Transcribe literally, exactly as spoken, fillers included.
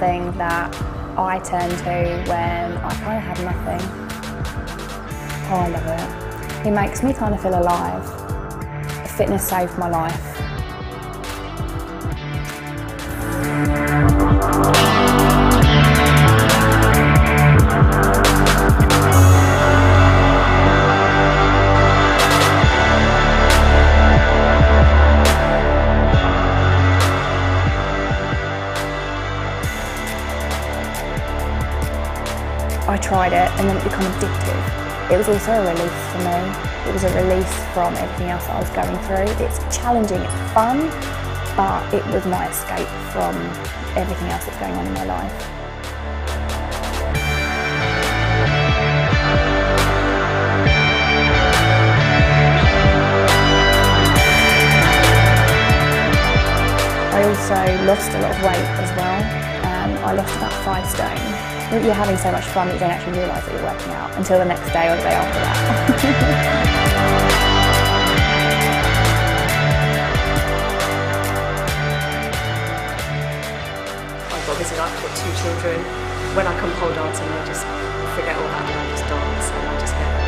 something that I turn to when I kind of have nothing. Oh, I love it. It makes me kind of feel alive. Fitness saved my life. I tried it and then it became addictive. It was also a release for me. It was a release from everything else that I was going through. It's challenging, it's fun, but it was my escape from everything else that's going on in my life. I also lost a lot of weight as well. Um, I lost about five stone. You're having so much fun that you don't actually realise that you're working out until the next day or the day after that. I've got busy life, I've got two children. When I come pole dancing, I just forget all that and I just dance and I just get